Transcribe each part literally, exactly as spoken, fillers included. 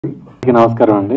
నమస్కారం అండి.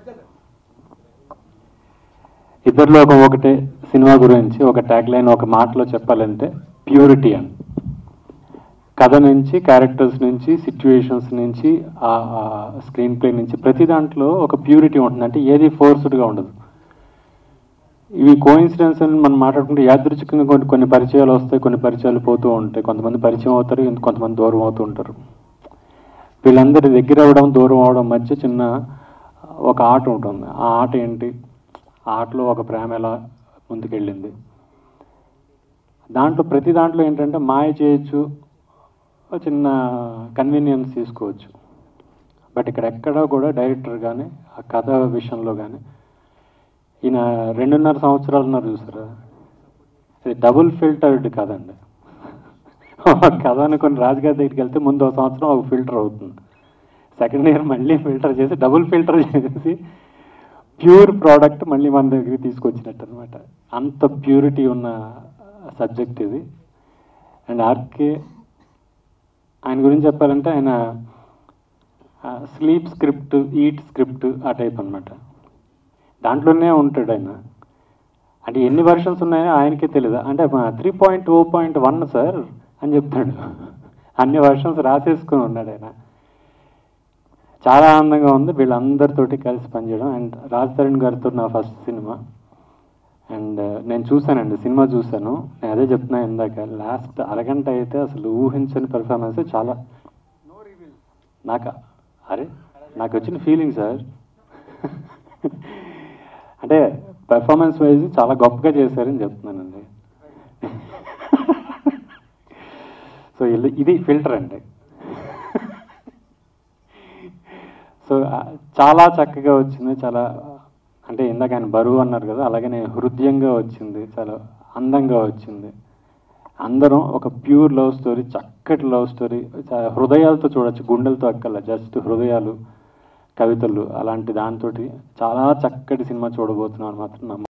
ఇద్దరిలో ఒక ఒకటే సినిమా గురించి ఒక ట్యాగ్ లైన్ ఒక మాటలో చెప్పాలంటే ప్యూరిటీ అని. కథ నుంచి, క్యారెక్టర్స్ నుంచి, సిచ్యువేషన్స్ నుంచి, స్క్రీన్ ప్లే నుంచి ప్రతి దాంట్లో ఒక ప్యూరిటీ ఉంటుంది. అంటే ఏది ఫోర్స్డ్గా ఉండదు. ఇవి కోఇన్సిడెన్స్ అని మనం మాట్లాడుకుంటే యాదృచ్ఛికంగా కొన్ని కొన్ని పరిచయాలు వస్తాయి, కొన్ని పరిచయాలు పోతూ ఉంటాయి. కొంతమంది పరిచయం అవుతారు, కొంతమంది దూరం అవుతూ ఉంటారు. వీళ్ళందరి దగ్గర అవ్వడం, దూరం అవడం మధ్య చిన్న ఒక ఆట ఉంటుంది. ఆ ఆట ఏంటి? ఆ ఆటలో ఒక ప్రేమ ఎలా ముందుకెళ్ళింది. దాంట్లో ప్రతి దాంట్లో ఏంటంటే మాయ చేయొచ్చు, చిన్న కన్వీనియన్స్ తీసుకోవచ్చు. బట్ ఇక్కడ ఎక్కడా కూడా డైరెక్టర్ కానీ ఆ కథ విషయంలో కానీ ఈయన రెండున్నర సంవత్సరాలున్నారు చూసారా, అది డబుల్ ఫిల్టర్డ్ కదండి. కథ అనుకుని రాజుగారి దగ్గరికి వెళ్తే ముందు ఒక సంవత్సరం ఒక ఫిల్టర్ అవుతుంది, సెకండ్ ఇయర్ మళ్ళీ ఫిల్టర్ చేసి డబుల్ ఫిల్టర్ చేసి ప్యూర్ ప్రోడక్ట్ మళ్ళీ మన దగ్గరికి తీసుకొచ్చినట్టు అనమాట. అంత ప్యూరిటీ ఉన్న సబ్జెక్ట్ ఇది. అండ్ ఆర్కే ఆయన గురించి చెప్పాలంటే ఆయన స్లీప్ స్క్రిప్ట్, ఈట్ స్క్రిప్ట్ ఆ టైప్ అనమాట. దాంట్లోనే ఉంటాడు ఆయన. అంటే ఎన్ని వర్షన్స్ ఉన్నాయో ఆయనకే తెలియదు. అంటే three point o point one sir అని చెప్తాడు. అన్ని వర్షన్స్ రాసేసుకుని ఉన్నాడు ఆయన. చాలా ఆనందంగా ఉంది వీళ్ళందరితోటి కలిసి పనిచేయడం. అండ్ రాజ్ తరుణ్ గారితో నా ఫస్ట్ సినిమా. అండ్ నేను చూశానండి, సినిమా చూశాను. నేను అదే చెప్తున్నా ఇందాక, లాస్ట్ అరగంట అయితే అసలు ఊహించని పెర్ఫార్మెన్స్. చాలా నాకు అరే నాకు వచ్చిన ఫీలింగ్ సార్, అంటే పెర్ఫార్మెన్స్ వైజ్ చాలా గొప్పగా చేశారని చెప్తున్నానండి. సో ఇది ఫిల్టర్ అండి. సో చాలా చక్కగా వచ్చింది. చాలా అంటే ఇందాక ఆయన బరువు అన్నారు కదా, అలాగనే హృదయంగా వచ్చింది, చాలా అందంగా వచ్చింది. అందరం ఒక ప్యూర్ లవ్ స్టోరీ, చక్కటి లవ్ స్టోరీ, హృదయాలతో చూడొచ్చు, గుండెలతో అక్కల, జస్ట్ హృదయాలు, కవితలు అలాంటి దాంతో చాలా చక్కటి సినిమా చూడబోతున్నాను మాత్రం నమ్మ